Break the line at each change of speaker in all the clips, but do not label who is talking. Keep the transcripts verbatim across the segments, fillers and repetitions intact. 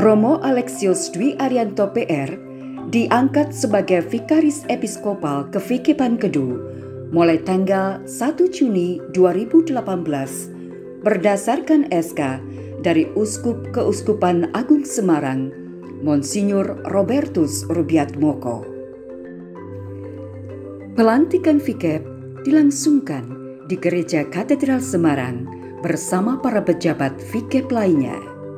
Romo Alexius Dwi Arianto P R diangkat sebagai Vikaris Episkopal Kevikepan Kedu mulai tanggal satu Juni dua ribu delapan belas berdasarkan S K dari Uskup Keuskupan Agung Semarang, Monsinyur Robertus Rubiatmoko. Pelantikan Vikep dilangsungkan di Gereja Katedral Semarang bersama para pejabat Vikep lainnya.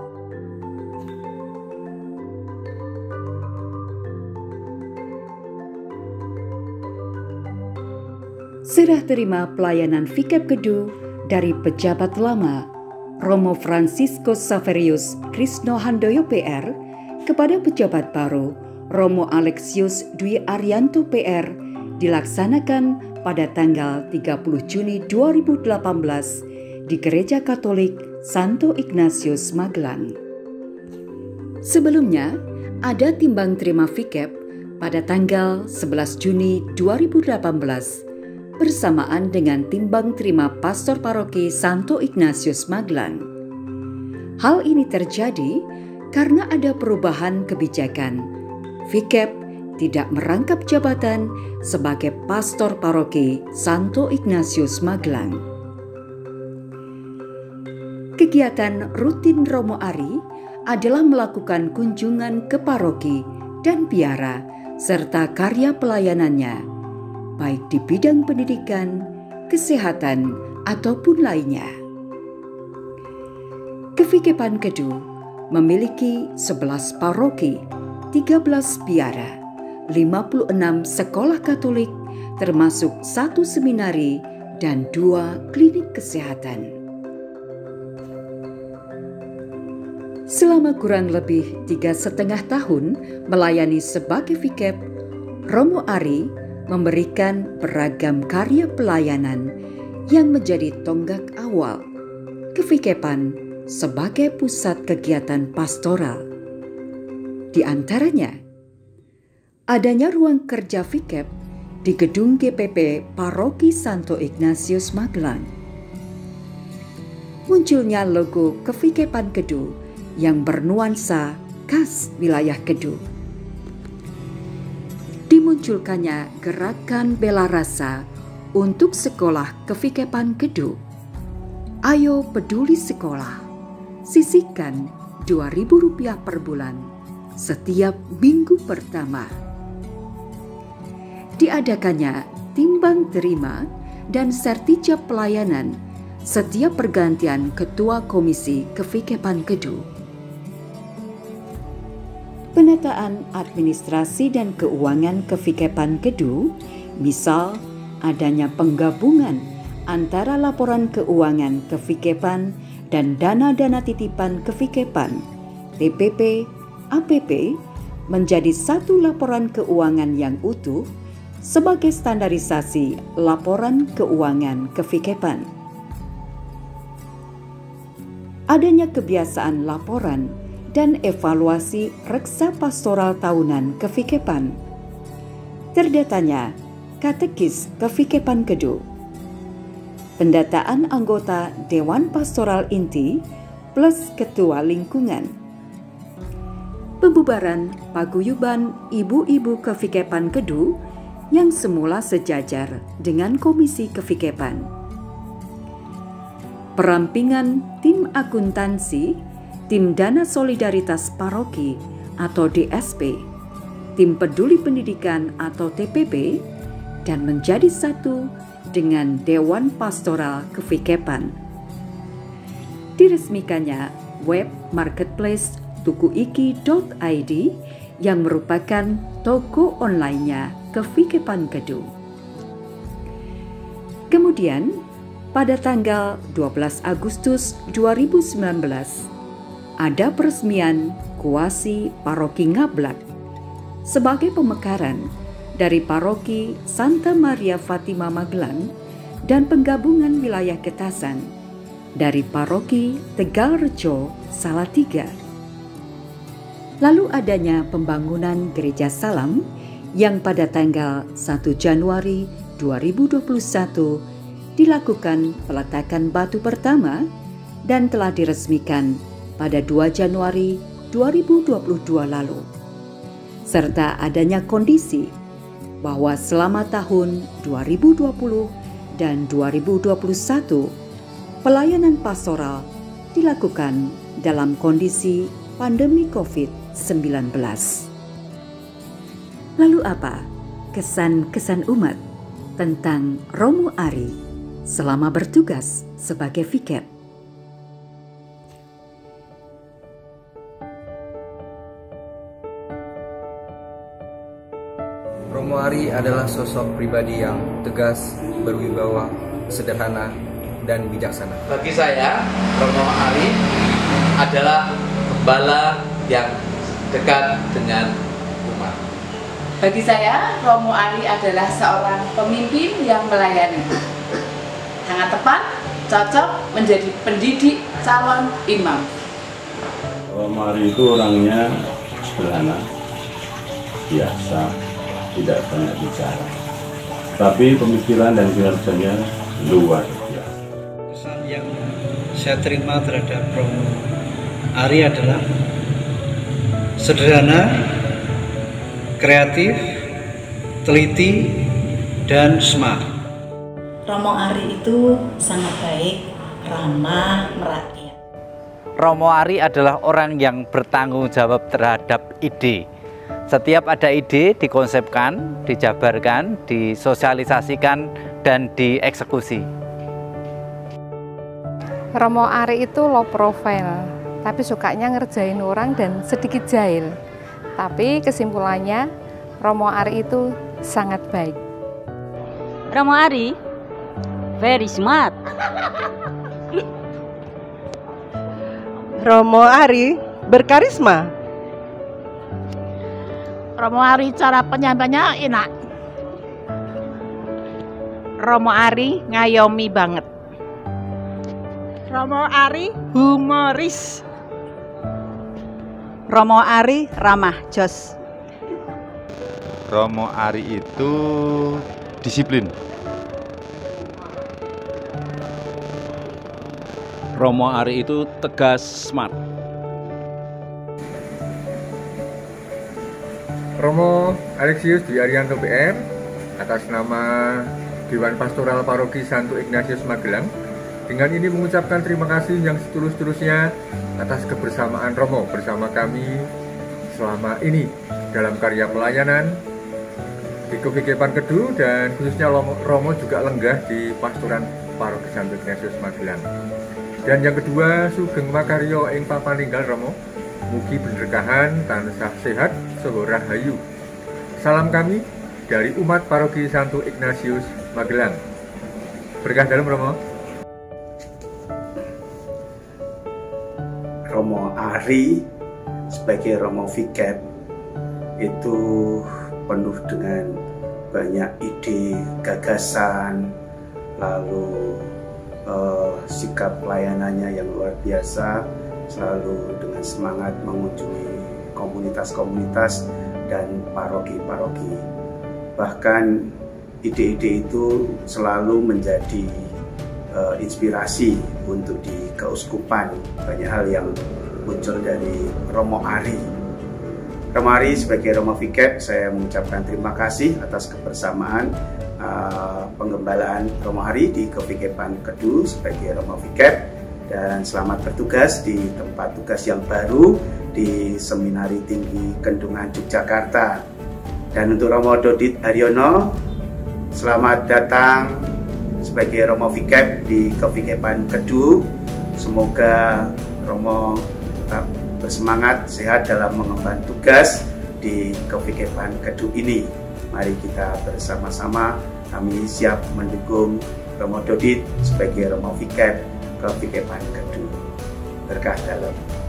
Serah terima pelayanan Vikep Kedu dari pejabat lama Romo Franciscus Saverius Krisno Handoyo P R kepada pejabat baru Romo Alexius Dwi Arianto P R dilaksanakan pada tanggal tiga puluh Juni dua ribu delapan belas di Gereja Katolik Santo Ignatius Magelang. Sebelumnya, ada timbang terima Vikep pada tanggal sebelas Juni dua ribu delapan belas bersamaan dengan timbang terima Pastor Paroki Santo Ignatius Magelang. Hal ini terjadi karena ada perubahan kebijakan. Vikep tidak merangkap jabatan sebagai Pastor Paroki Santo Ignatius Magelang. Kegiatan rutin Romo Ari adalah melakukan kunjungan ke paroki dan biara serta karya pelayanannya, baik di bidang pendidikan, kesehatan, ataupun lainnya. Kevikepan Kedu memiliki sebelas paroki, tiga belas biara, lima puluh enam sekolah Katolik, termasuk satu seminari dan dua klinik kesehatan. Selama kurang lebih tiga setengah tahun melayani sebagai Vikep, Romo Ari memberikan beragam karya pelayanan yang menjadi tonggak awal Kevikepan sebagai pusat kegiatan pastoral. Di antaranya, adanya ruang kerja Vikep di gedung G P P Paroki Santo Ignatius Magelang. Munculnya logo Kevikepan Kedu yang bernuansa khas wilayah Kedu. Dimunculkannya gerakan bela rasa untuk sekolah Kevikepan Kedu. Ayo peduli sekolah, sisihkan dua ribu rupiah per bulan setiap minggu pertama. Diadakannya timbang terima dan sertijab pelayanan setiap pergantian Ketua Komisi Kevikepan Kedu. Penataan administrasi dan keuangan Kevikepan Kedu, misal adanya penggabungan antara laporan keuangan Kevikepan dan dana-dana titipan Kevikepan, T P P, A P P, menjadi satu laporan keuangan yang utuh sebagai standarisasi laporan keuangan Kevikepan. Adanya kebiasaan laporan dan evaluasi reksa pastoral tahunan Kevikepan. Terdatanya Katekis Kevikepan Kedu. Pendataan anggota Dewan Pastoral Inti plus Ketua Lingkungan. Pembubaran Paguyuban Ibu-Ibu Kevikepan Kedu yang semula sejajar dengan Komisi Kevikepan. Perampingan tim akuntansi, tim dana solidaritas paroki atau D S P, tim peduli pendidikan atau T P P, dan menjadi satu dengan Dewan Pastoral Kevikepan. Diresmikannya web marketplace tukuiki dot i d yang merupakan toko online-nya Kevikepan Kedu. Kemudian, pada tanggal dua belas Agustus dua ribu sembilan belas, ada peresmian kuasi Paroki Ngablak sebagai pemekaran dari Paroki Santa Maria Fatima Magelang dan penggabungan wilayah Getasan dari Paroki Tegalrejo Salatiga. Lalu adanya pembangunan Gereja Salam yang pada tanggal satu Januari dua ribu dua puluh satu dilakukan peletakan batu pertama dan telah diresmikan pada dua Januari dua ribu dua puluh dua lalu, serta adanya kondisi bahwa selama tahun dua ribu dua puluh dan dua ribu dua puluh satu pelayanan pastoral dilakukan dalam kondisi pandemi covid sembilan belas. Lalu apa kesan-kesan umat tentang Romo Ari selama bertugas sebagai vikep?
Romo Ari adalah sosok pribadi yang tegas, berwibawa, sederhana, dan bijaksana.
Bagi saya, Romo Ari adalah gembala yang dekat dengan umat.
Bagi saya, Romo Ari adalah seorang pemimpin yang melayani. Sangat tepat, cocok menjadi pendidik calon imam.
Romo Ari itu orangnya sederhana, biasa, tidak banyak bicara, tapi pemikiran dan kinerjanya luar biasa.
Kesan yang saya terima terhadap Romo Ari adalah sederhana, kreatif, teliti, dan smart.
Romo Ari itu sangat baik, ramah, merakyat.
Romo Ari adalah orang yang bertanggung jawab terhadap ide. Setiap ada ide dikonsepkan, dijabarkan, disosialisasikan, dan dieksekusi.
Romo Ari itu low profile, tapi sukanya ngerjain orang dan sedikit jahil. Tapi kesimpulannya, Romo Ari itu sangat baik.
Romo Ari very smart.
Romo Ari berkarisma.
Romo Ari cara penyampainya enak.
Romo Ari ngayomi banget.
Romo Ari humoris.
Romo Ari ramah jos.
Romo Ari itu disiplin.
Romo Ari itu tegas, smart.
Romo Alexius Dwi Arianto B M atas nama Dewan Pastoral Paroki Santo Ignatius Magelang dengan ini mengucapkan terima kasih yang setulus-tulusnya atas kebersamaan Romo bersama kami selama ini dalam karya pelayanan di Kevikepan Kedu, dan khususnya Romo juga lenggah di pastoran Paroki Santo Ignatius Magelang. Dan yang kedua, sugeng makaryo ing papaninggal Romo, mugi berkahan tansah sehat saha rahayu. Salam kami dari umat Paroki Santo Ignatius Magelang. Berkah dalam Romo.
Romo Ari sebagai Romo Vikep itu penuh dengan banyak ide, gagasan, lalu eh, sikap pelayanannya yang luar biasa, selalu dengan semangat mengunjungi komunitas-komunitas dan paroki-paroki. Bahkan ide-ide itu selalu menjadi uh, inspirasi untuk di keuskupan. Banyak hal yang muncul dari Romo Ari. Romo Ari sebagai Romo Vikep, saya mengucapkan terima kasih atas kebersamaan uh, penggembalaan Romo Ari di Kevikepan Kedu sebagai Romo Vikep, dan selamat bertugas di tempat tugas yang baru di Seminari Tinggi Kendungan Yogyakarta. Dan untuk Romo Dodit Haryono, selamat datang sebagai Romo Vikep di Kevikepan Kedu. Semoga Romo tetap bersemangat, sehat dalam mengemban tugas di Kevikepan Kedu ini. Mari kita bersama-sama, kami siap mendukung Romo Dodit sebagai Romo Vikep Kevikepan Kedu. Berkah dalam.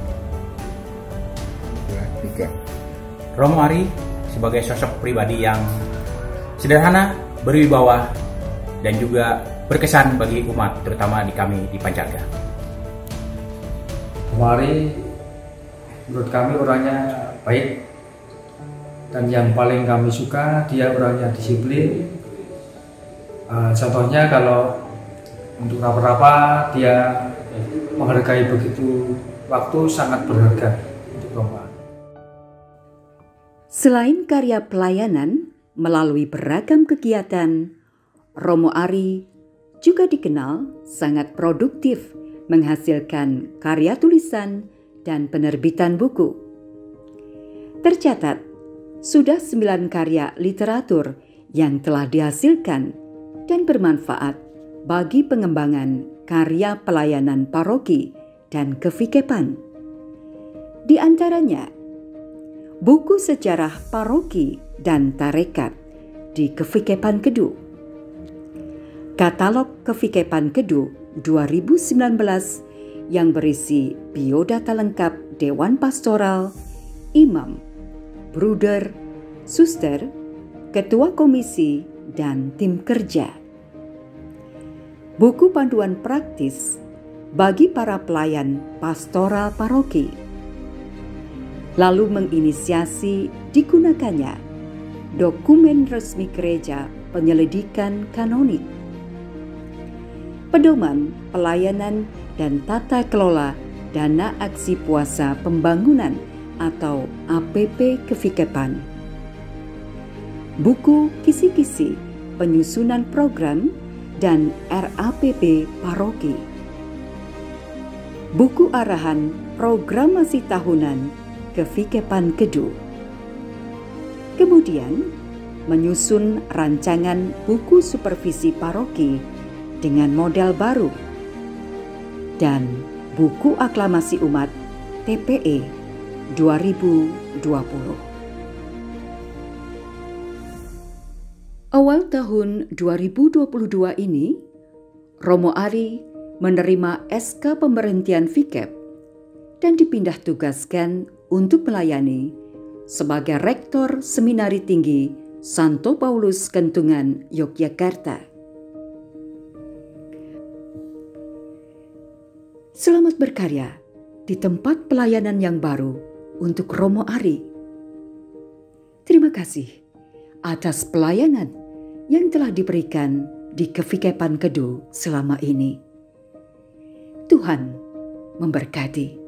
Romo Ari sebagai sosok pribadi yang sederhana, berwibawa, dan juga berkesan bagi umat, terutama di kami di Pancarga.
Romo Ari menurut kami orangnya baik, dan yang paling kami suka dia orangnya disiplin. Uh, contohnya kalau untuk rapat-rapat dia menghargai begitu waktu, sangat berharga untuk Romo Ari.
Selain karya pelayanan melalui beragam kegiatan, Romo Ari juga dikenal sangat produktif menghasilkan karya tulisan dan penerbitan buku. Tercatat, sudah sembilan karya literatur yang telah dihasilkan dan bermanfaat bagi pengembangan karya pelayanan paroki dan kevikepan. Di antaranya, buku sejarah paroki dan tarekat di Kevikepan Kedu, katalog Kevikepan Kedu dua ribu sembilan belas yang berisi biodata lengkap Dewan Pastoral, Imam, Bruder, Suster, Ketua Komisi, dan tim kerja. Buku panduan praktis bagi para pelayan pastoral paroki. Lalu menginisiasi digunakannya dokumen resmi gereja penyelidikan kanonik, pedoman pelayanan dan tata kelola dana aksi puasa pembangunan atau A P P Kevikepan, buku kisi-kisi penyusunan program dan R A P P paroki, buku arahan programasi tahunan Kevikepan Kedu. Kemudian menyusun rancangan buku supervisi paroki dengan model baru dan buku aklamasi umat T P E dua ribu dua puluh. Awal tahun dua ribu dua puluh dua ini, Romo Ari menerima S K pemberhentian Vikep dan dipindah tugaskan untuk melayani sebagai Rektor Seminari Tinggi Santo Paulus Kentungan, Yogyakarta. Selamat berkarya di tempat pelayanan yang baru untuk Romo Ari. Terima kasih atas pelayanan yang telah diberikan di Kevikepan Kedu selama ini. Tuhan memberkati.